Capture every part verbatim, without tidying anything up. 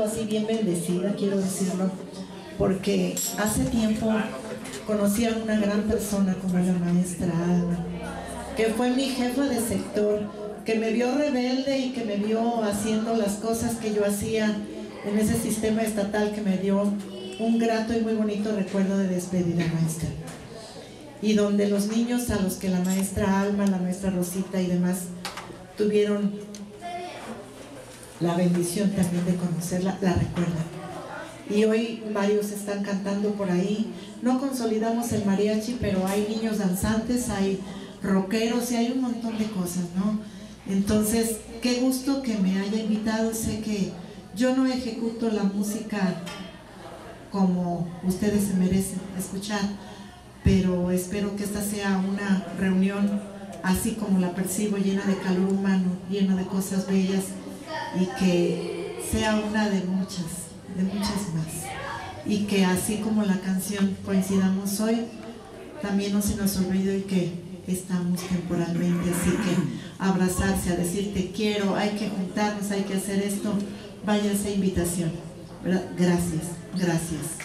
así bien bendecida, quiero decirlo, porque hace tiempo conocí a una gran persona como la maestra Alma, que fue mi jefa de sector, que me vio rebelde y que me vio haciendo las cosas que yo hacía en ese sistema estatal, que me dio un grato y muy bonito recuerdo de despedida, maestra. Y donde los niños a los que la maestra Alma, la maestra Rosita y demás tuvieron la bendición también de conocerla, la recuerdan. Y hoy varios están cantando por ahí. No consolidamos el mariachi, pero hay niños danzantes, hay rockeros y hay un montón de cosas, ¿no? Entonces, qué gusto que me haya invitado. Sé que yo no ejecuto la música como ustedes se merecen escuchar, pero espero que esta sea una reunión así como la percibo, llena de calor humano, llena de cosas bellas, y que sea una de muchas, de muchas más, y que así como la canción coincidamos hoy, también no se nos olvide que estamos temporalmente, así que abrazarse, a decir te quiero, hay que juntarnos, hay que hacer esto, vaya esa invitación, ¿verdad? Gracias, gracias.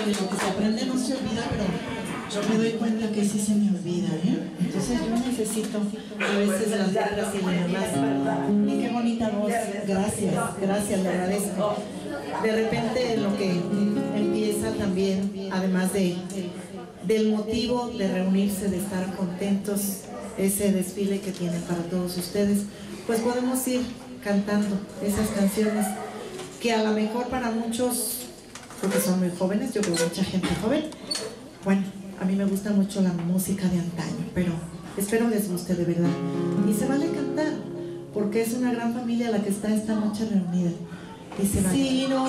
que lo que se aprende no se olvida, pero yo me doy cuenta que sí se me olvida, ¿eh? Entonces yo necesito a veces las letras y lo demás. Y qué bonita voz, gracias, gracias, le agradezco. De repente lo que empieza también, además de, del motivo de reunirse, de estar contentos, ese desfile que tienen para todos ustedes, pues podemos ir cantando esas canciones que a lo mejor para muchos, porque son muy jóvenes, yo creo que mucha gente joven, bueno, a mí me gusta mucho la música de antaño, pero espero les guste de verdad. Y se vale cantar, porque es una gran familia la que está esta noche reunida. Y se vale. Si nos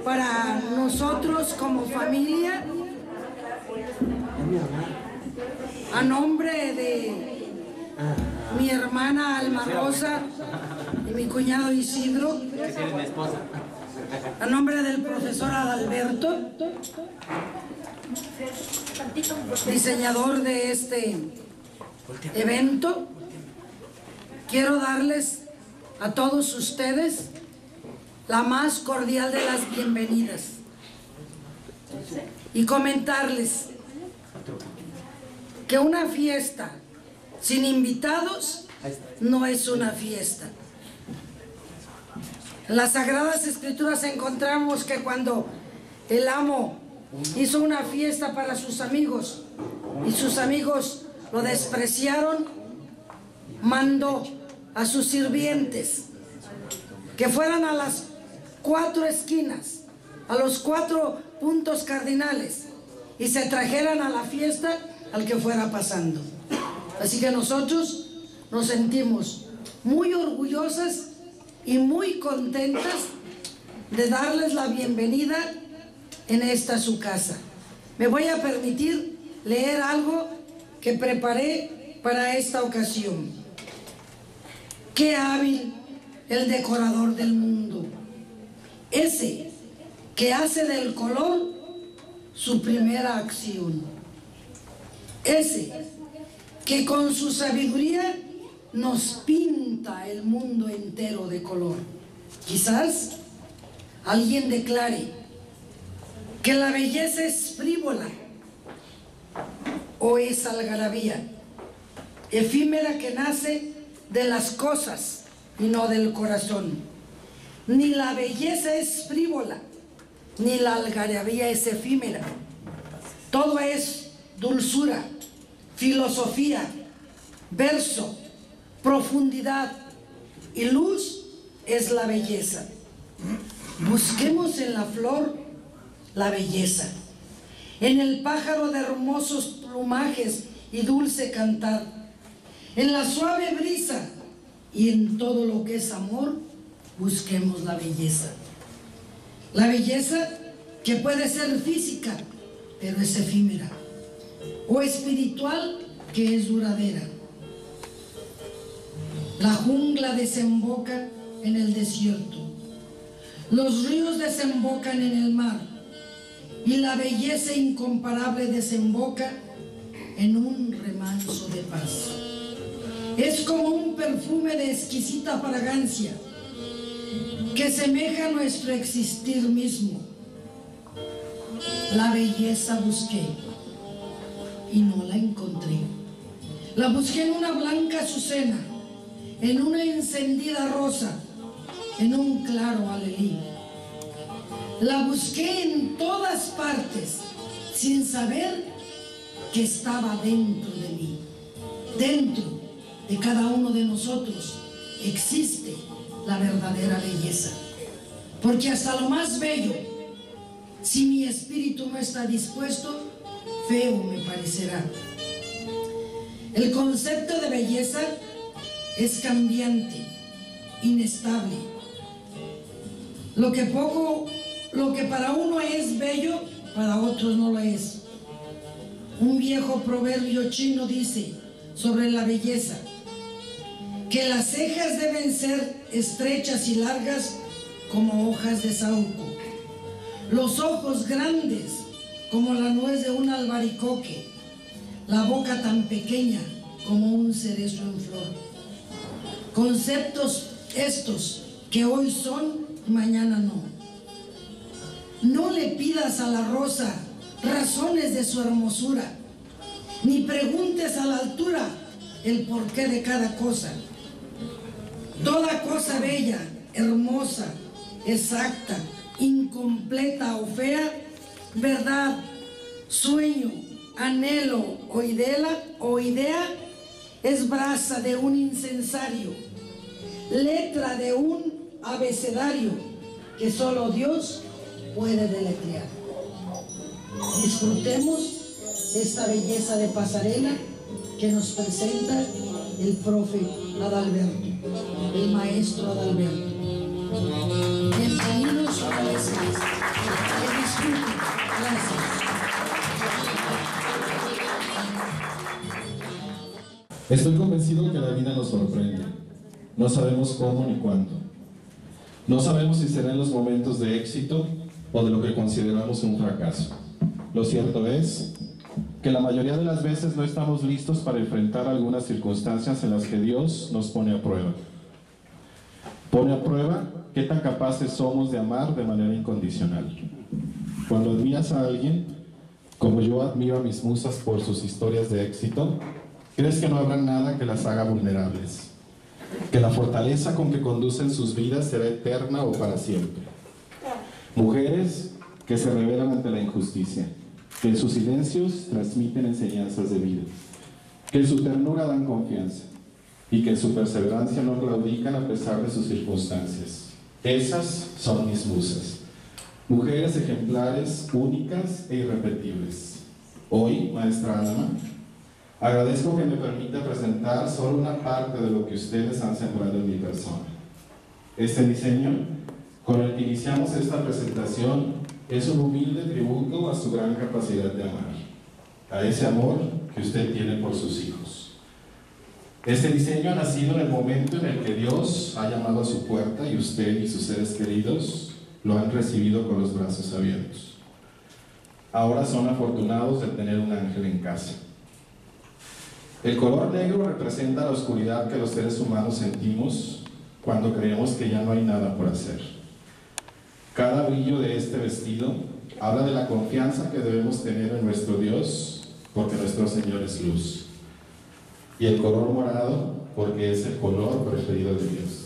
para nosotros como familia, a nombre de mi hermana Alma Rosa y mi cuñado Isidro, a nombre del profesor Adalberto, diseñador de este evento, quiero darles a todos ustedes la más cordial de las bienvenidas y comentarles que una fiesta sin invitados no es una fiesta. En las Sagradas Escrituras encontramos que cuando el amo hizo una fiesta para sus amigos y sus amigos lo despreciaron, mandó a sus sirvientes que fueran a las cuatro esquinas, a los cuatro puntos cardinales, y se trajeran a la fiesta al que fuera pasando. Así que nosotros nos sentimos muy orgullosas y muy contentas de darles la bienvenida en esta su casa. Me voy a permitir leer algo que preparé para esta ocasión. Qué hábil el decorador del mundo, ese que hace del color su primera acción, ese que con su sabiduría nos pinta el mundo entero de color. Quizás alguien declare que la belleza es frívola o es algarabía, efímera, que nace de las cosas y no del corazón. Ni la belleza es frívola, ni la algarabía es efímera. Todo es dulzura, filosofía, verso, profundidad y luz es la belleza. Busquemos en la flor la belleza, en el pájaro de hermosos plumajes y dulce cantar, en la suave brisa y en todo lo que es amor. Busquemos la belleza. La belleza que puede ser física, pero es efímera, o espiritual, que es duradera. La jungla desemboca en el desierto, los ríos desembocan en el mar, y la belleza incomparable desemboca en un remanso de paz. Es como un perfume de exquisita fragancia que semeja a nuestro existir mismo. La belleza busqué y no la encontré. La busqué en una blanca azucena, en una encendida rosa, en un claro alelí. La busqué en todas partes, sin saber que estaba dentro de mí. Dentro de cada uno de nosotros existe la verdadera belleza. Porque hasta lo más bello, si mi espíritu no está dispuesto, feo me parecerá. El concepto de belleza es cambiante, inestable. Lo que poco, lo que para uno es bello, para otros no lo es. Un viejo proverbio chino dice sobre la belleza que las cejas deben ser estrechas y largas como hojas de saúco, los ojos grandes como la nuez de un albaricoque, la boca tan pequeña como un cerezo en flor. Conceptos estos que hoy son y mañana no. No le pidas a la rosa razones de su hermosura, ni preguntes a la altura el porqué de cada cosa. Toda cosa bella, hermosa, exacta, incompleta o fea, verdad, sueño, anhelo o idea, o idea, es brasa de un incensario, letra de un abecedario que solo Dios puede deletrear. Disfrutemos esta belleza de pasarela que nos presenta el profe Adalberto, el maestro Adalberto. Bienvenidos una vez más. Estoy convencido que la vida nos sorprende. No sabemos cómo ni cuándo. No sabemos si será en los momentos de éxito o de lo que consideramos un fracaso. Lo cierto es que la mayoría de las veces no estamos listos para enfrentar algunas circunstancias en las que Dios nos pone a prueba. Pone a prueba qué tan capaces somos de amar de manera incondicional. Cuando admiras a alguien, como yo admiro a mis musas por sus historias de éxito, crees que no habrá nada que las haga vulnerables, que la fortaleza con que conducen sus vidas será eterna o para siempre. Mujeres que se rebelan ante la injusticia, que en sus silencios transmiten enseñanzas de vida, que en su ternura dan confianza y que en su perseverancia no claudican a pesar de sus circunstancias. Esas son mis musas, mujeres ejemplares, únicas e irrepetibles. Hoy, maestra Alma, agradezco que me permita presentar solo una parte de lo que ustedes han sembrado en mi persona. Este diseño, con el que iniciamos esta presentación, es un humilde tributo a su gran capacidad de amar, a ese amor que usted tiene por sus hijos. Este diseño ha nacido en el momento en el que Dios ha llamado a su puerta y usted y sus seres queridos lo han recibido con los brazos abiertos. Ahora son afortunados de tener un ángel en casa. El color negro representa la oscuridad que los seres humanos sentimos cuando creemos que ya no hay nada por hacer. Cada brillo de este vestido habla de la confianza que debemos tener en nuestro Dios, porque nuestro Señor es luz. Y el color morado, porque es el color preferido de Dios.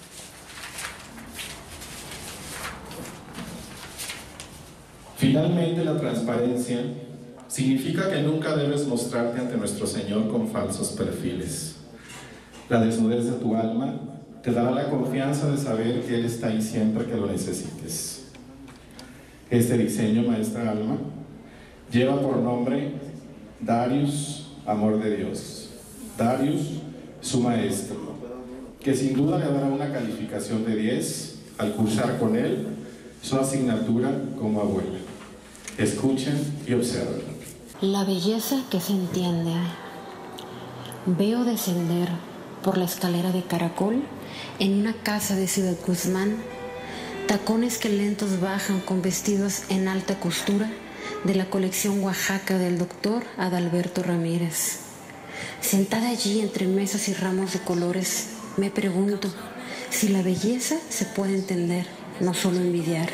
Finalmente, la transparencia significa que nunca debes mostrarte ante nuestro Señor con falsos perfiles. La desnudez de tu alma te dará la confianza de saber que Él está ahí siempre que lo necesites. Este diseño, maestra Alma, lleva por nombre Darius, amor de Dios. Darius, su maestro, que sin duda le dará una calificación de diez al cursar con él su asignatura como abuela. Escuchen y observen. La belleza que se entiende. Veo descender por la escalera de caracol en una casa de Ciudad Guzmán tacones que lentos bajan con vestidos en alta costura de la colección Oaxaca del doctor Adalberto Ramírez. Sentada allí entre mesas y ramos de colores, me pregunto si la belleza se puede entender, no solo envidiar.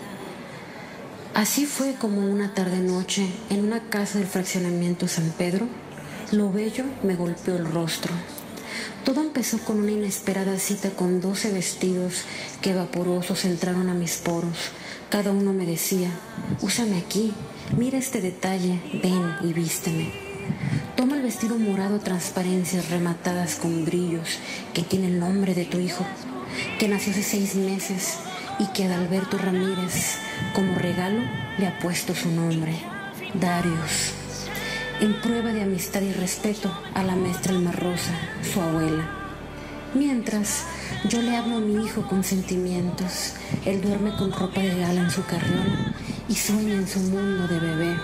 Así fue como una tarde-noche, en una casa del fraccionamiento San Pedro, lo bello me golpeó el rostro. Todo empezó con una inesperada cita con doce vestidos que vaporosos entraron a mis poros. Cada uno me decía, úsame aquí, mira este detalle, ven y vísteme. Toma el vestido morado a transparencias rematadas con brillos que tiene el nombre de tu hijo, que nació hace seis meses y que Adalberto Ramírez, como regalo, le ha puesto su nombre, Darius, en prueba de amistad y respeto a la maestra Alma Rosa, su abuela. Mientras, yo le hablo a mi hijo con sentimientos. Él duerme con ropa de gala en su carriola y sueña en su mundo de bebé.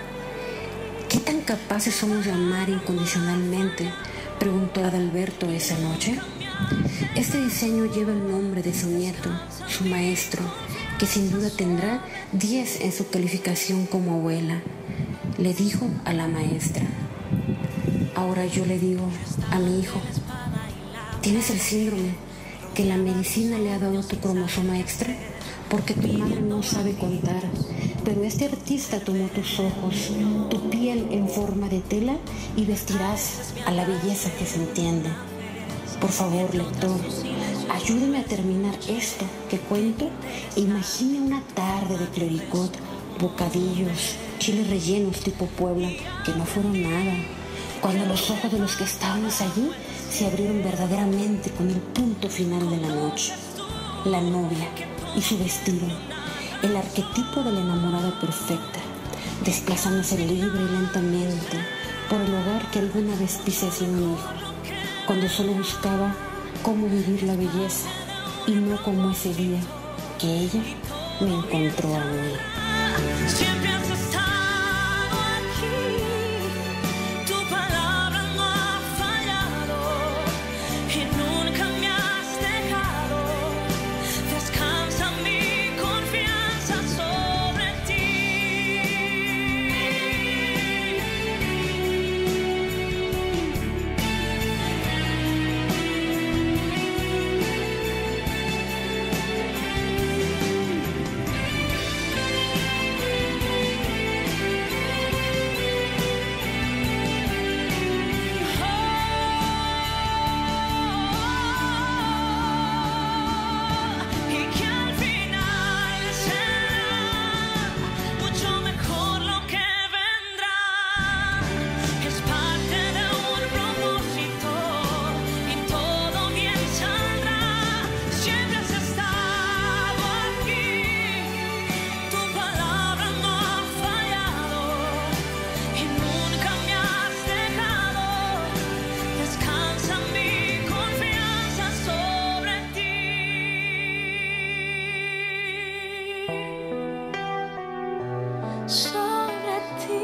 ¿Qué tan capaces somos de amar incondicionalmente?, preguntó Adalberto esa noche. Este diseño lleva el nombre de su nieto, su maestro, que sin duda tendrá diez en su calificación como abuela. Le dijo a la maestra. Ahora yo le digo a mi hijo, ¿tienes el síndrome que la medicina le ha dado a tu cromosoma extra? Porque tu madre no sabe contar, pero este artista tomó tus ojos, tu piel en forma de tela y vestirás a la belleza que se entiende. Por favor, lector, ayúdeme a terminar esto que cuento e imagine una tarde de clericot, bocadillos, chiles rellenos tipo Puebla, que no fueron nada, cuando los ojos de los que estábamos allí se abrieron verdaderamente con el punto final de la noche. La novia y su vestido, el arquetipo de la enamorada perfecta, desplazándose libre y lentamente por el hogar que alguna vez pisé sin un hijo, cuando solo buscaba cómo vivir la belleza y no como ese día que ella me encontró a mí. Siempre has estado aquí, tu palabra no ha fallado. sobre ti.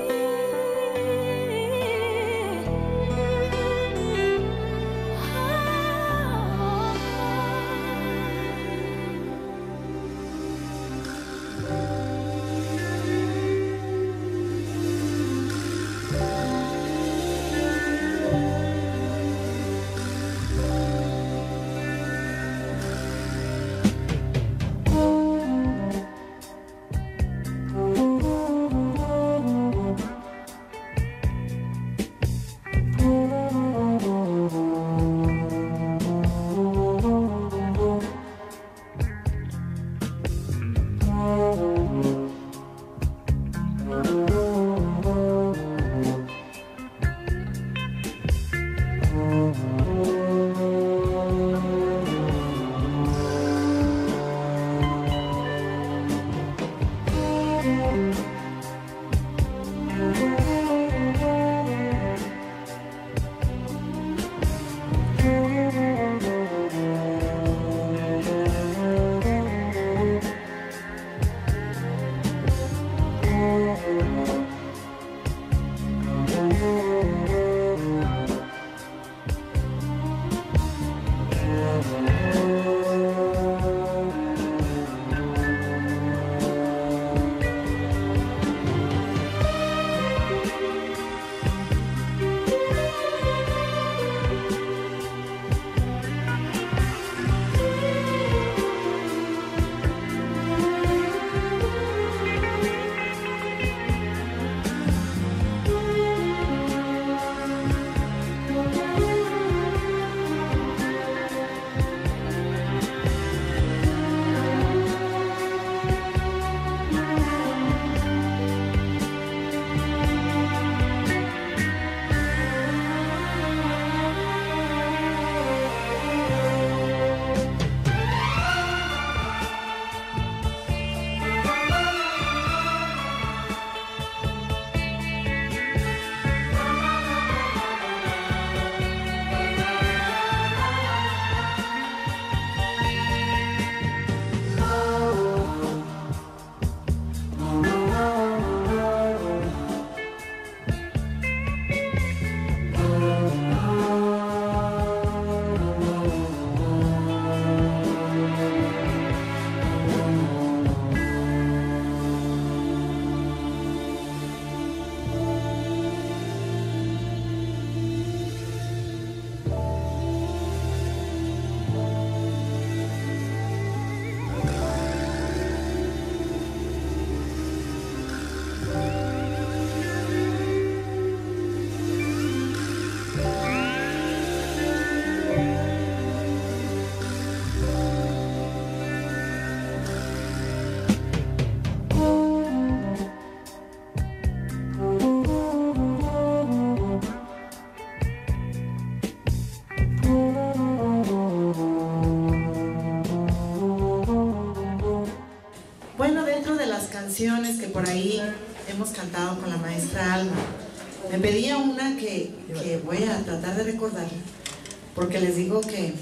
Canciones que por ahí hemos cantado con la maestra Alma. Me pedía una que, que voy a tratar de recordar, porque les digo que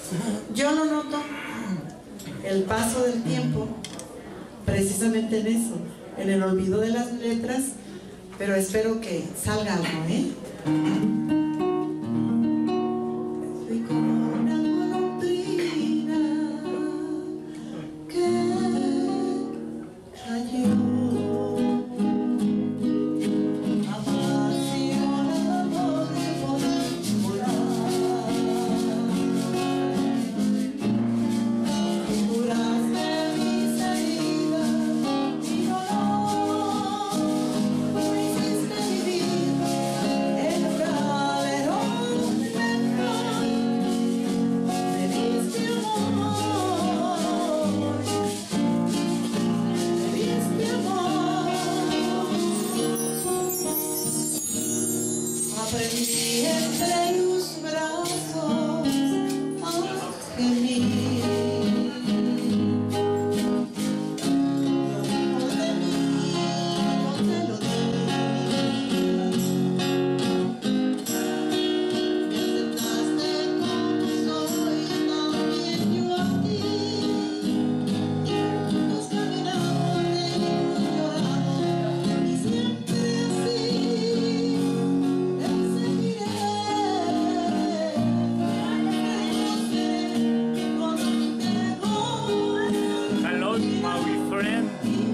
yo no noto el paso del tiempo precisamente en eso, en el olvido de las letras, pero espero que salga algo, ¿eh? El friend.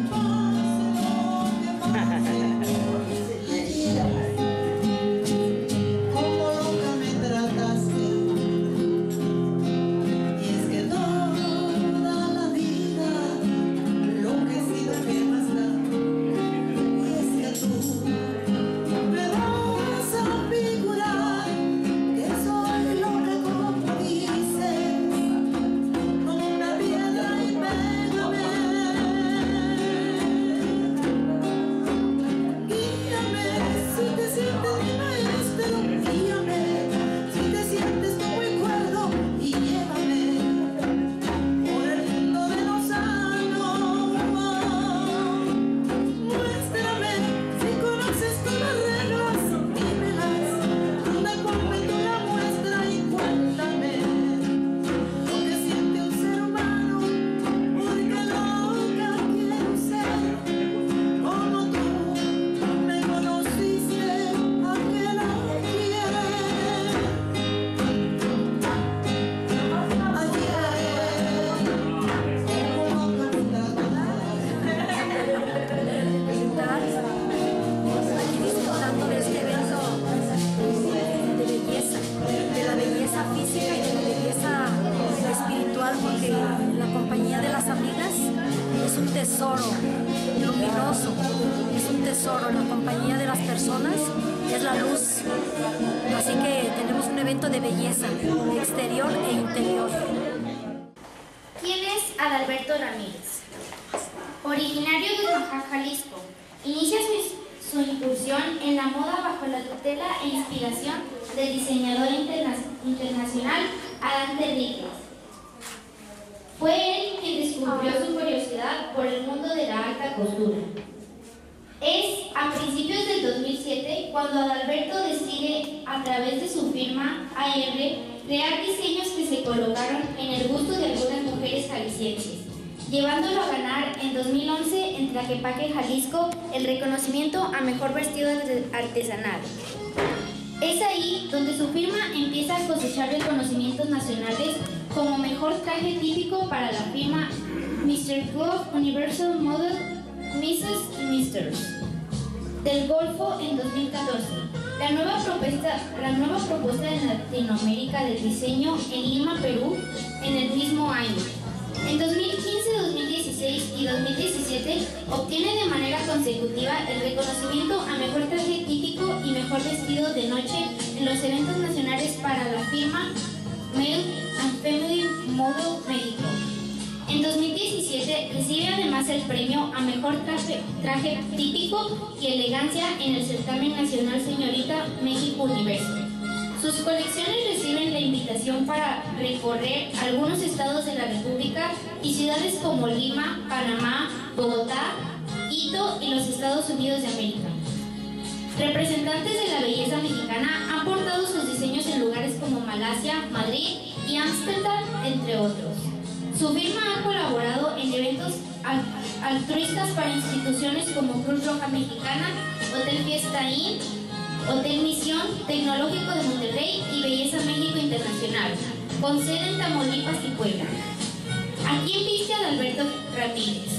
Llevándolo a ganar en dos mil once en Tlaquepaque, Jalisco, el reconocimiento a mejor vestido artesanal. Es ahí donde su firma empieza a cosechar reconocimientos nacionales como mejor traje típico para la firma mister Glove Universal Model misses y misters del Golfo en dos mil catorce. La nueva propuesta, la nueva propuesta de Latinoamérica del diseño en Lima, Perú, en el mismo año. En dos mil quince, dos mil dieciséis y dos mil diecisiete obtiene de manera consecutiva el reconocimiento a mejor traje típico y mejor vestido de noche en los eventos nacionales para la firma Male and Family Model México. En dos mil diecisiete recibe además el premio a mejor traje, traje típico y elegancia en el certamen nacional Señorita México Universo. Sus colecciones reciben la invitación para recorrer algunos estados de la República y ciudades como Lima, Panamá, Bogotá, Quito y los Estados Unidos de América. Representantes de la belleza mexicana han portado sus diseños en lugares como Malasia, Madrid y Ámsterdam, entre otros. Su firma ha colaborado en eventos altruistas para instituciones como Cruz Roja Mexicana, Hotel Fiesta Inn, Hotel Misión, Tecnológico de Monterrey y Belleza México Internacional, con sede en Tamaulipas y Puebla. ¿A quién viste Adalberto Ramírez?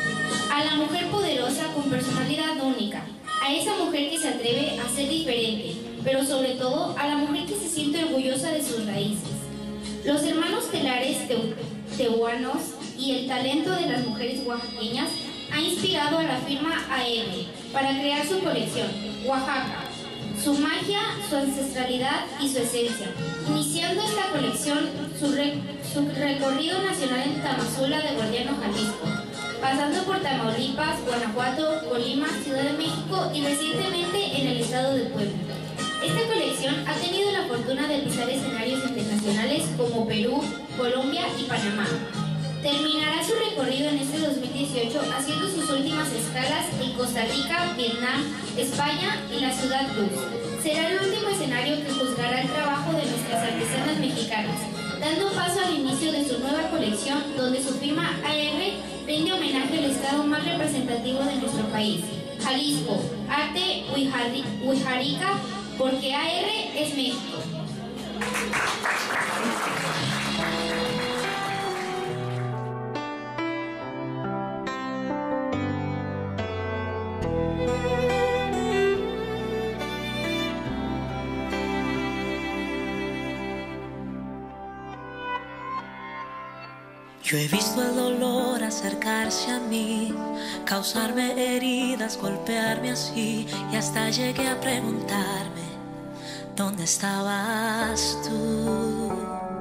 A la mujer poderosa con personalidad única, a esa mujer que se atreve a ser diferente, pero sobre todo a la mujer que se siente orgullosa de sus raíces. Los hermanos telares tehuanos y el talento de las mujeres oaxaqueñas ha inspirado a la firma A M para crear su colección, Oaxaca, su magia, su ancestralidad y su esencia, iniciando esta colección su, re, su recorrido nacional en Tamazula de Gordiano, Jalisco, pasando por Tamaulipas, Guanajuato, Colima, Ciudad de México y recientemente en el estado de Puebla. Esta colección ha tenido la fortuna de pisar escenarios internacionales como Perú, Colombia y Panamá. Terminará su recorrido en este dos mil dieciocho haciendo sus últimas escalas en Costa Rica, Vietnam, España y la ciudad Luz. Será el último escenario que juzgará el trabajo de nuestras artesanas mexicanas, dando paso al inicio de su nueva colección, donde su firma A R rinde homenaje al estado más representativo de nuestro país, Jalisco, arte Huijárica, porque A R es México. Yo he visto el dolor acercarse a mí, causarme heridas, golpearme así, y hasta llegué a preguntarme, ¿dónde estabas tú?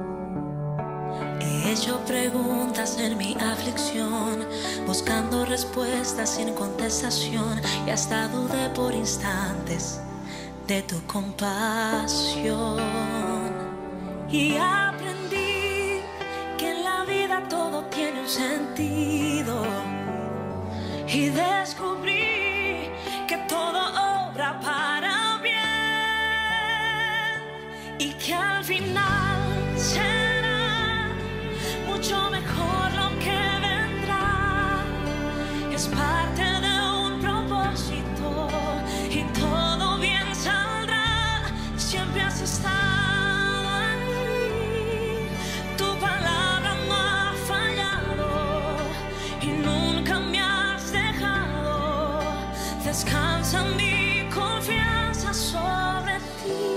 He hecho preguntas en mi aflicción, buscando respuestas sin contestación, y hasta dudé por instantes de tu compasión. Y aprendí que en la vida todo tiene un sentido, y descubrí que todo obra para bien, y que al final será mucho mejor lo que vendrá. Es parte de un propósito y todo bien saldrá. Siempre has estado ahí, tu palabra no ha fallado y nunca me has dejado. Descansa mi confianza sobre ti.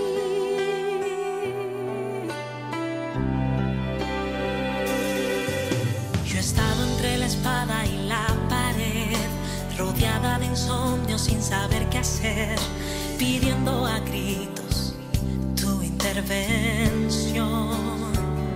Yo he estado entre la espada y la pared, rodeada de insomnio sin saber qué hacer, pidiendo a gritos tu intervención.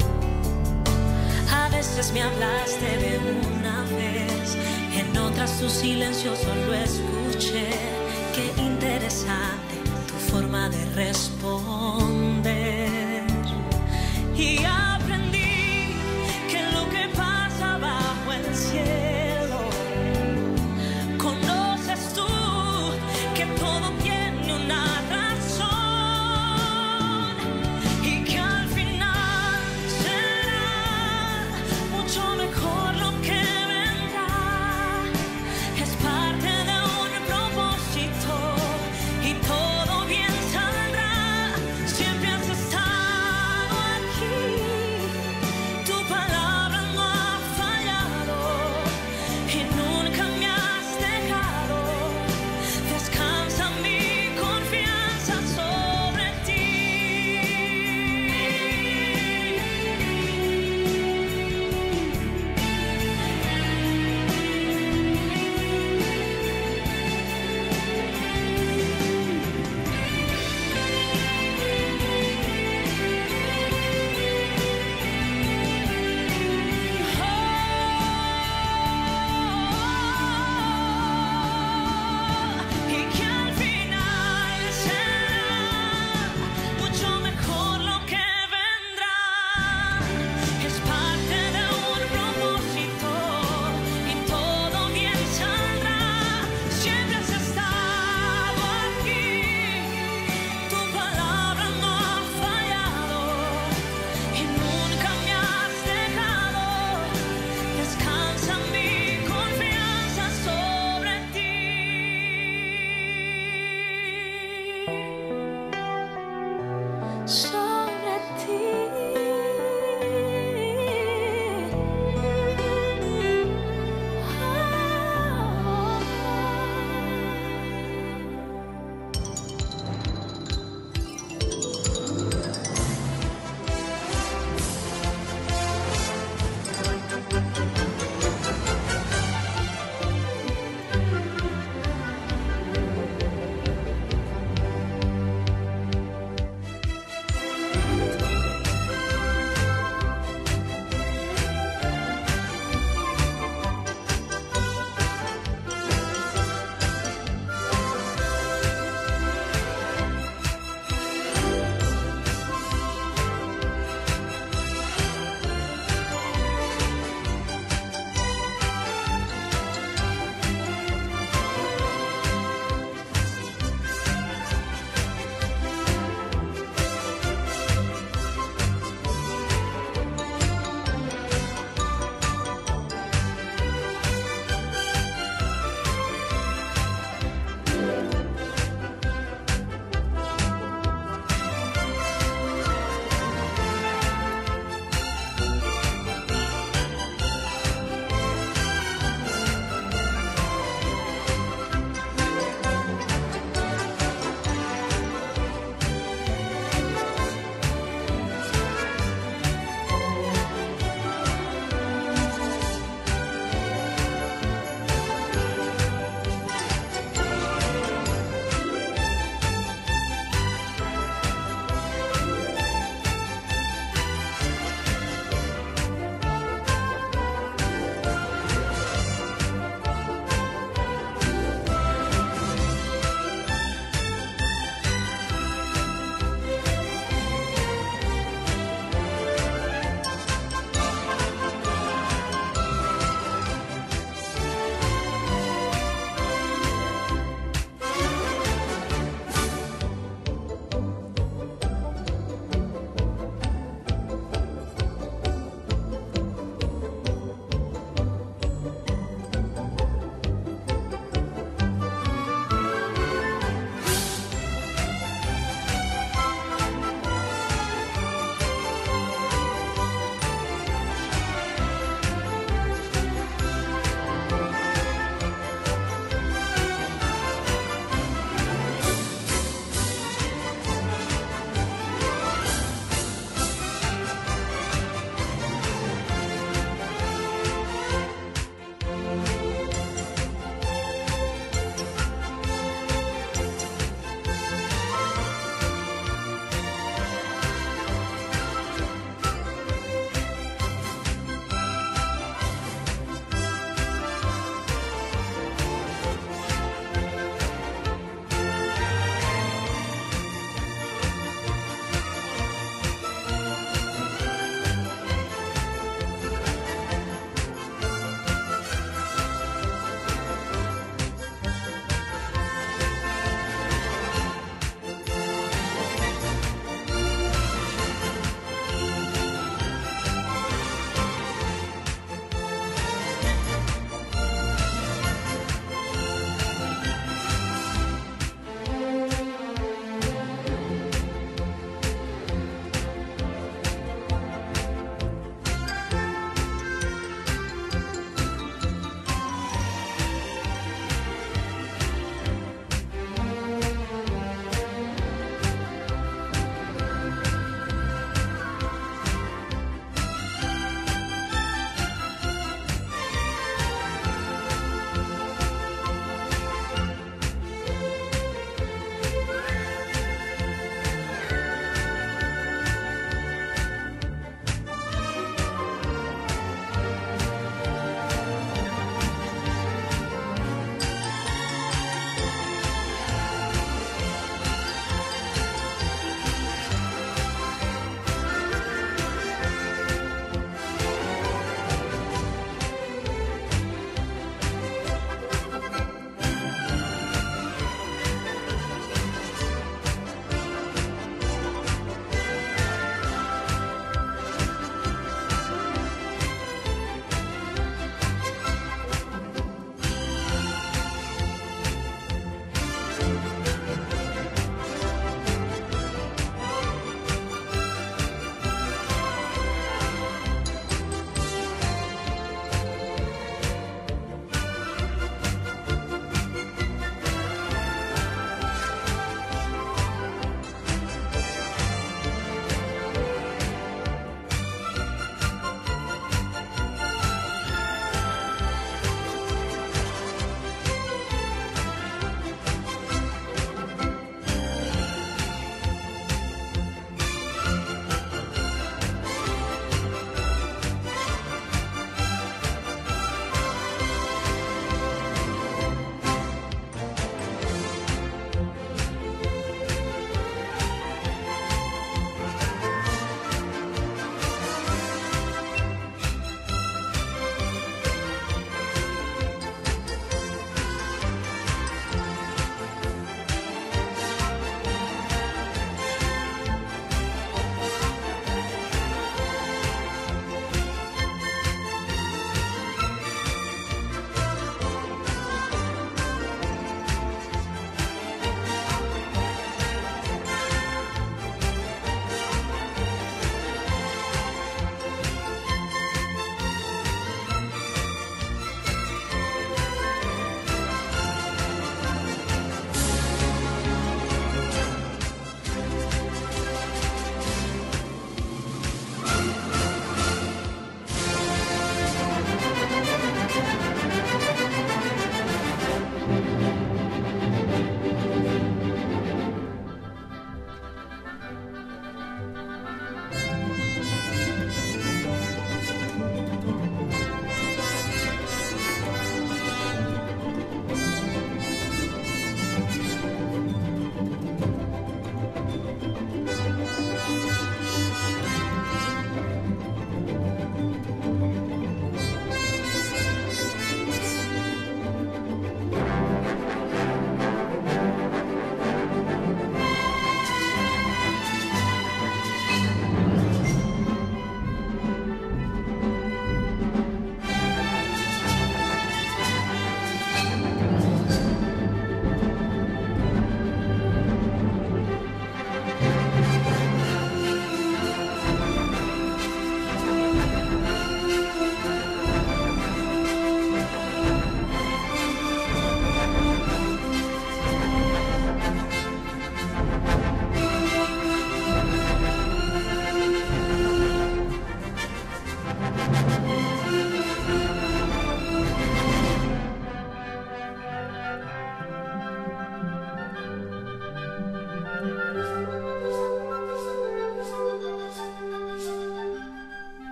A veces me hablaste de una vez, en otras tu silencio solo escuché. Qué interesante tu forma de responder. Y aprendí que lo que pasa bajo el cielo, conoces tú, que todo tiene una razón, y que al final será mucho mejor lo que vendrá. Es parte de un propósito y todo bien saldrá. Siempre has estado aquí,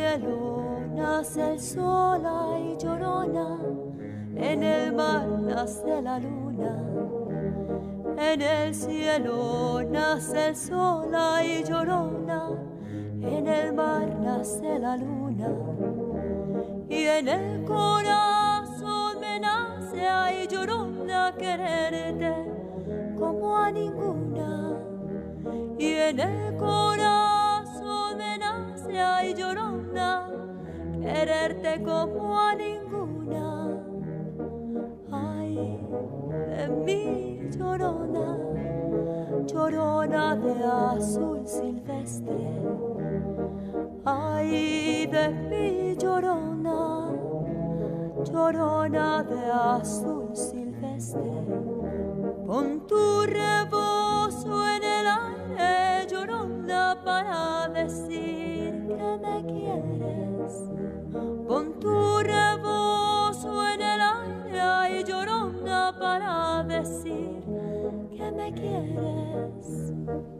cielo nace el sol, ay llorona, en el mar nace la luna. En el cielo nace el sol, ay llorona, en el mar nace la luna. Y en el corazón me nace, ay llorona, quererte como a ninguna. Y en el corazón me nace, ay llorona, quererte como a ninguna. Ay, de mi llorona, llorona de azul silvestre. Ay, de mi llorona, llorona de azul silvestre. Pon tu rebozo en el aire, llorona, para decir que me quieres. Pon tu rebozo en el aire, ay llorona, para decir que me quieres.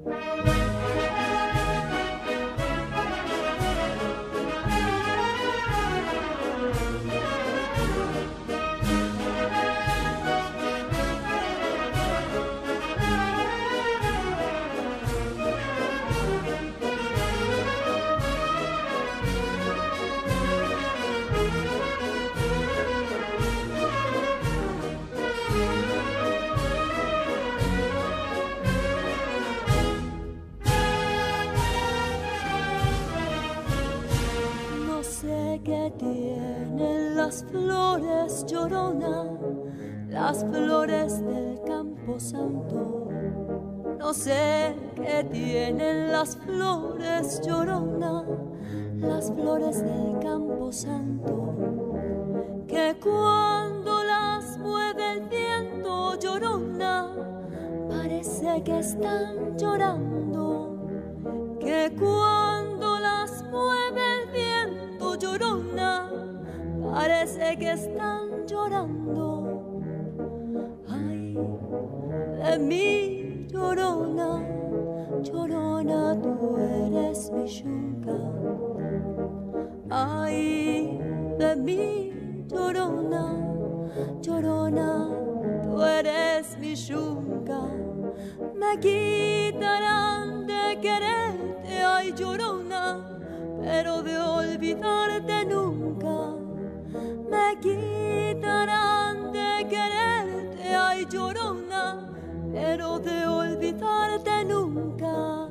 Que tienen las flores, llorona, las flores del campo santo. No sé qué tienen las flores, llorona, las flores del campo santo, que cuando las mueve el viento, llorona, parece que están llorando. Que cuando las mueve el viento, llorona, parece que están llorando. Ay, de mi llorona, llorona, tú eres mi yunca. Ay, de mi llorona, llorona, tú eres mi yunca. Me quitarán de quererte, ay llorona, pero de olvidarte nunca. Me quitarán de quererte, ay llorona, pero de olvidarte nunca.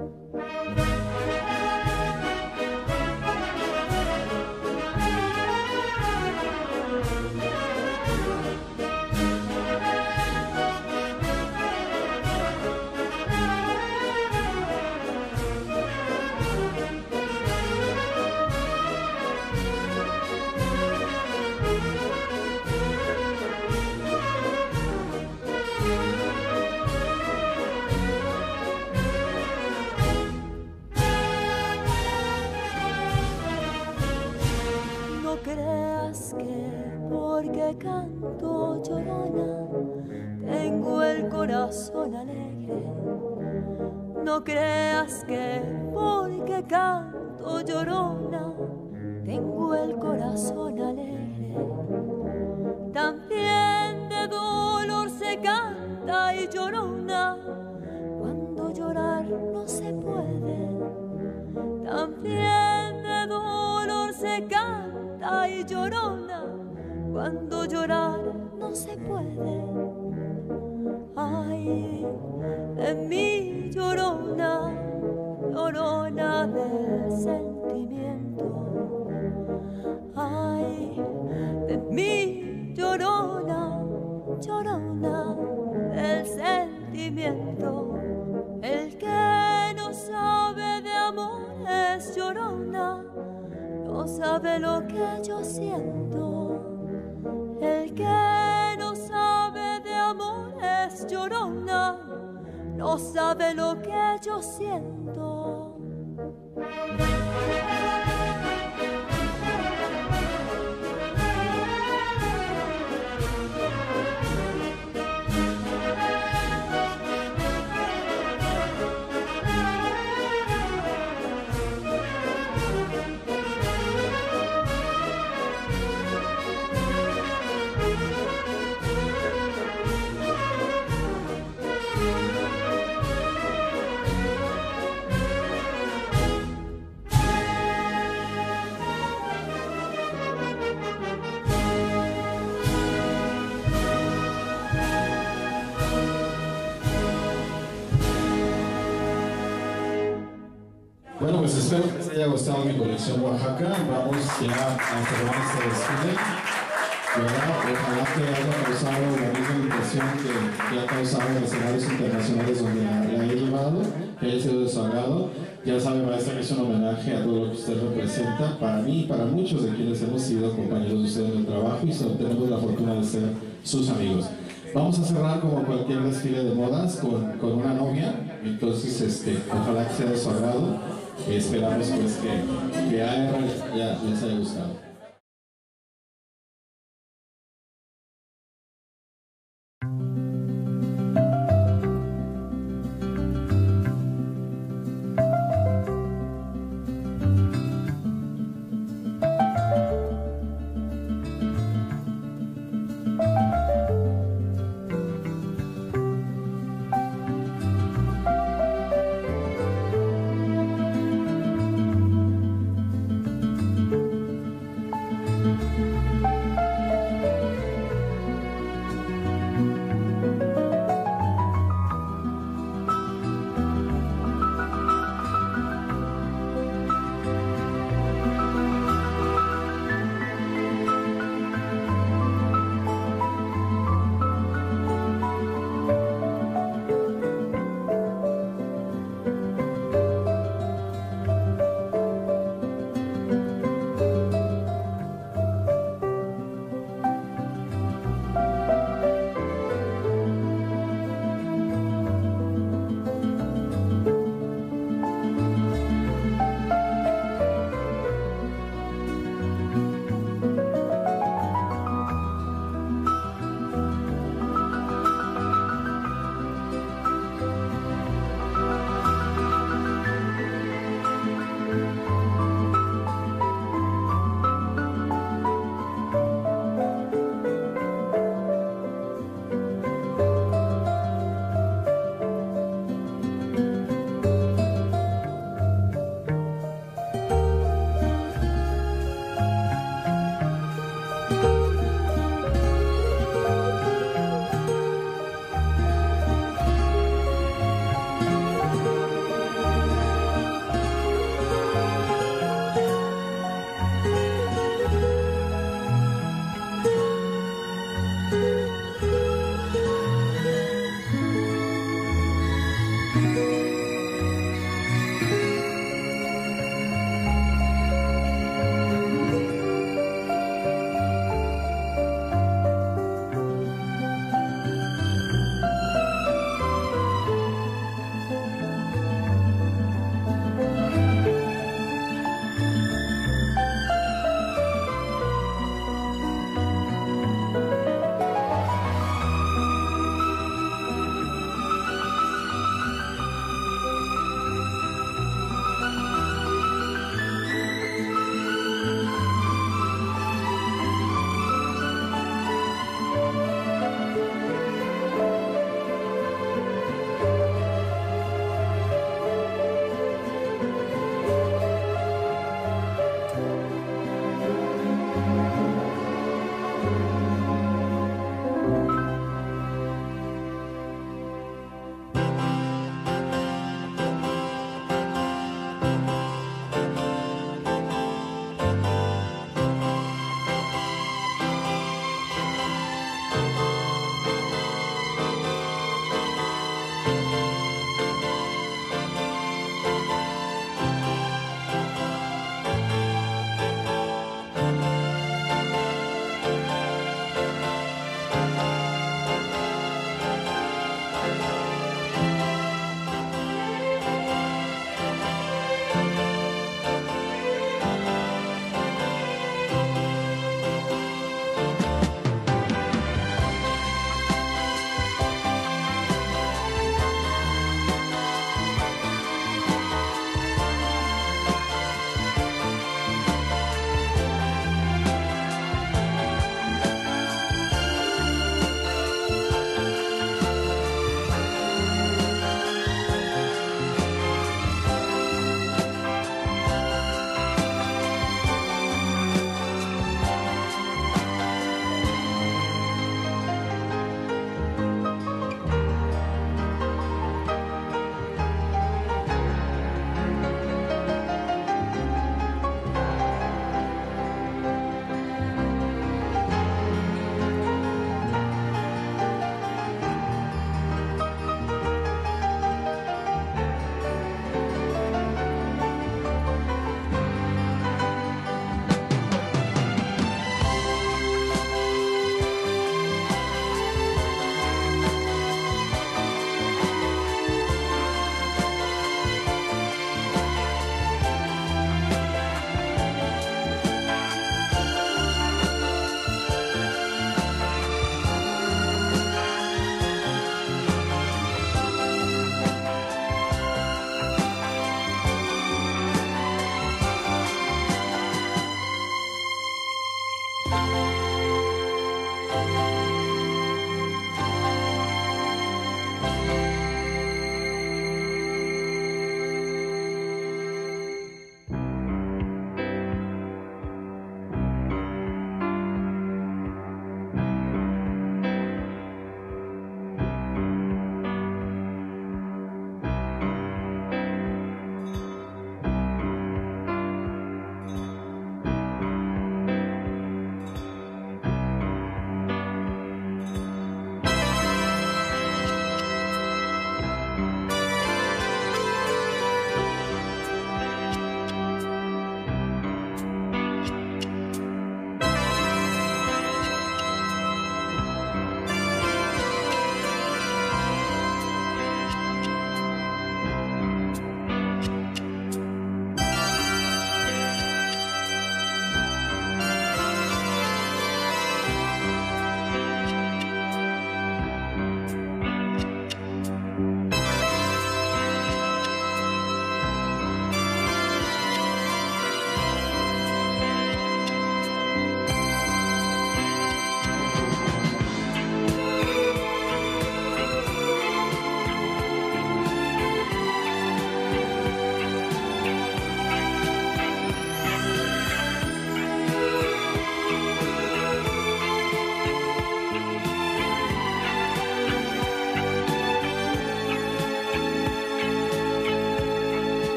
Creas que porque canto, llorona, tengo el corazón alegre. No creas que porque canto, llorona, tengo el corazón alegre. También de dolor se canta, y llorona, cuando llorar no se puede. También de dolor se canta, ay llorona, cuando llorar no se puede. Ay, de mi llorona, llorona del sentimiento. Ay, de mi llorona, llorona del sentimiento. El que no sabe de amores, llorona, no sabe lo que yo siento. El que no sabe de amores, llorona, no sabe lo que yo siento. Bueno, pues espero que les haya gustado mi colección Oaxaca. Vamos ya a cerrar este desfile. Ojalá que haya causado la misma impresión que, que ha causado en escenarios internacionales donde la, la he llevado, que haya sido de su agrado. Ya sabe, maestra, que es un homenaje a todo lo que usted representa, para mí y para muchos de quienes hemos sido compañeros de usted en el trabajo y tenemos la fortuna de ser sus amigos. Vamos a cerrar como cualquier desfile de modas con, con una novia, entonces este, ojalá que sea de su agrado. Esperamos pues que, que a ella ya les haya gustado.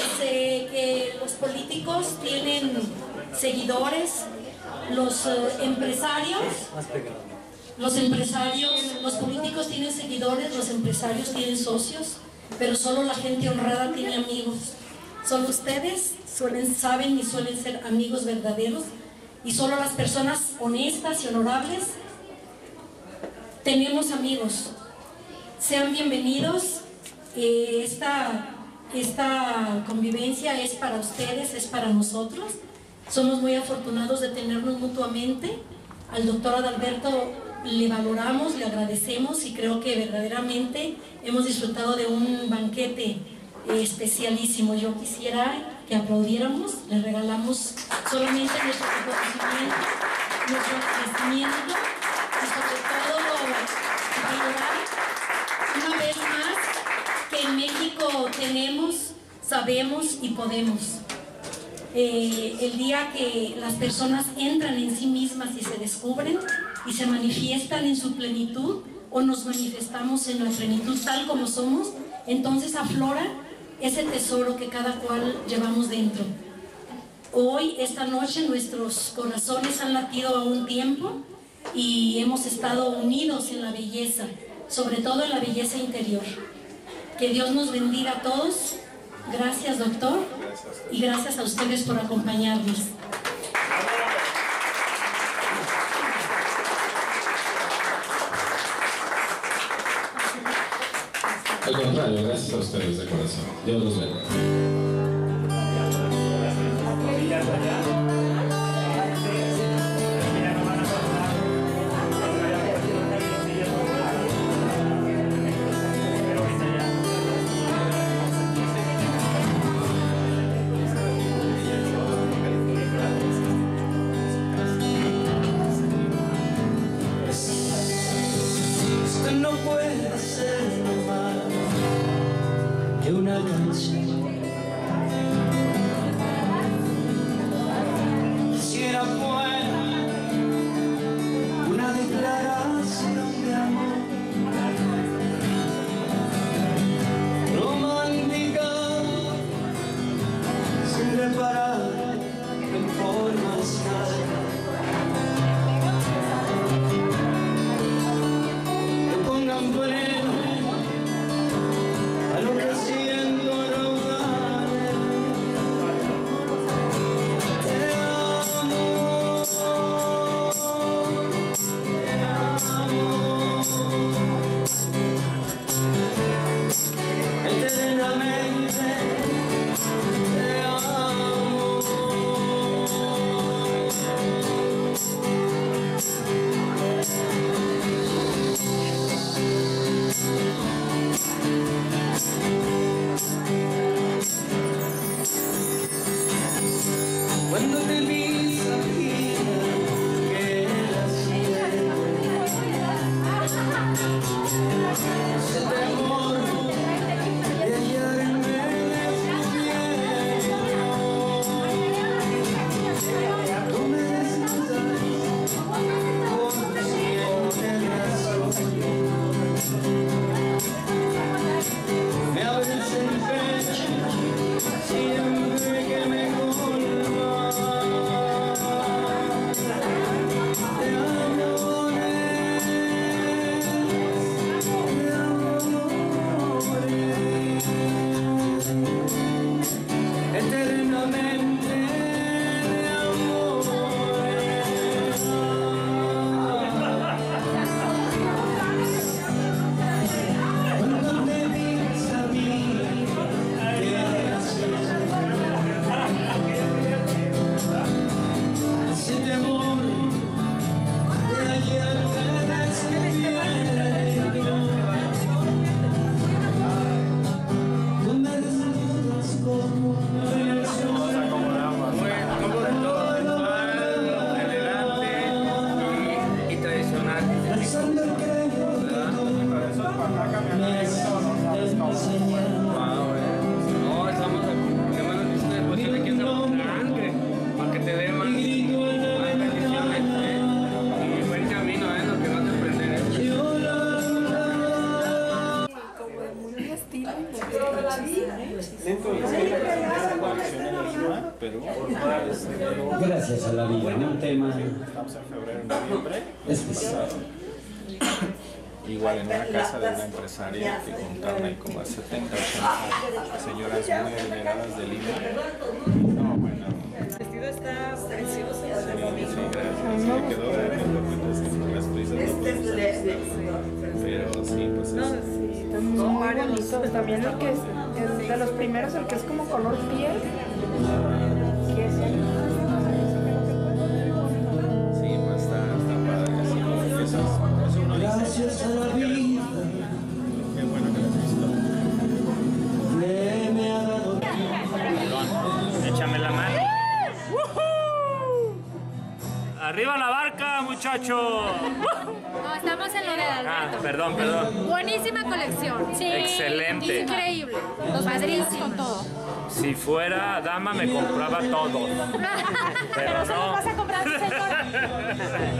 sé que los políticos tienen seguidores, los eh, empresarios, los empresarios, los políticos tienen seguidores, los empresarios tienen socios, pero solo la gente honrada tiene amigos. Solo ustedes suelen, saben y suelen ser amigos verdaderos, y solo las personas honestas y honorables tenemos amigos. Sean bienvenidos. Eh, esta, esta convivencia es para ustedes, es para nosotros. Somos muy afortunados de tenernos mutuamente. Al doctor Adalberto le valoramos, le agradecemos y creo que verdaderamente hemos disfrutado de un banquete eh, especialísimo. Yo quisiera que aplaudiéramos, le regalamos solamente nuestro reconocimiento, nuestro agradecimiento y sobre todo valorar una vez más que en México tenemos, sabemos y podemos. Eh, el día que las personas entran en sí mismas y se descubren y se manifiestan en su plenitud, o nos manifestamos en la plenitud tal como somos, entonces aflora ese tesoro que cada cual llevamos dentro. Hoy, esta noche, nuestros corazones han latido a un tiempo y hemos estado unidos en la belleza, sobre todo en la belleza interior. Que Dios nos bendiga a todos. Gracias, doctor, y gracias a ustedes por acompañarnos. Al contrario, gracias a ustedes de corazón. Dios los bendiga. Perú. Gracias a la vida, un tema Estamos en febrero, noviembre. especial. Igual en una casa de una empresaria que contaron ahí como a setenta, ochenta señoras muy adineradas de Lima. No, bueno. El vestido está precioso. Sí, sí, gracias. Me quedó de las prisas. Pero sí, pues No, sí, son varios bonitos. También el que es, es de los primeros, el que es como color piel. Que es el... Sí, pues está, está padre. Así como que eso es, eso uno dice. Gracias a la vida. Qué bueno que lo has visto. Que me ha dado. Échame la mano. ¡Arriba la barca, muchachos! No, estamos en lo de Alberto. Ah, perdón, perdón. Buenísima colección. Sí. Excelente. Increíble. Los padrinos con todo. Si fuera dama me compraba todo. Pero, Pero se los no. vas a comprar, señor.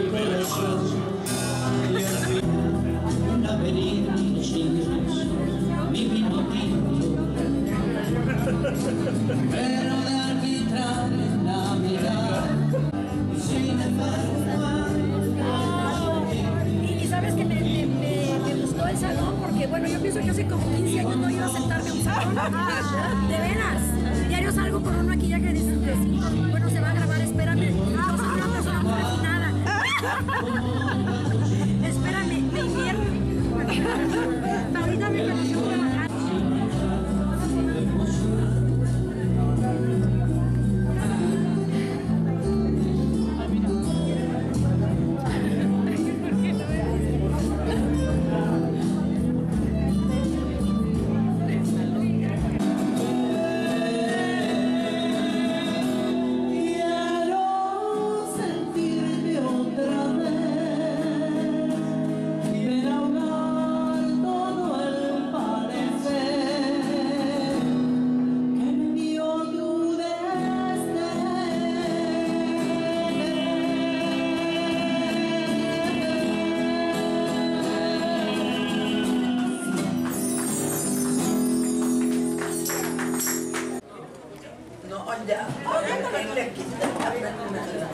Una avenida, los niños eso yo hace como quince años no iba a sentarme a un salón. De veras. Diario salgo con un maquillaje de cinco. Bueno, se va a grabar, espérame. No soy una persona muy refinada. Espérame, me invierno. Ahorita me pareció trabajar. No, ya.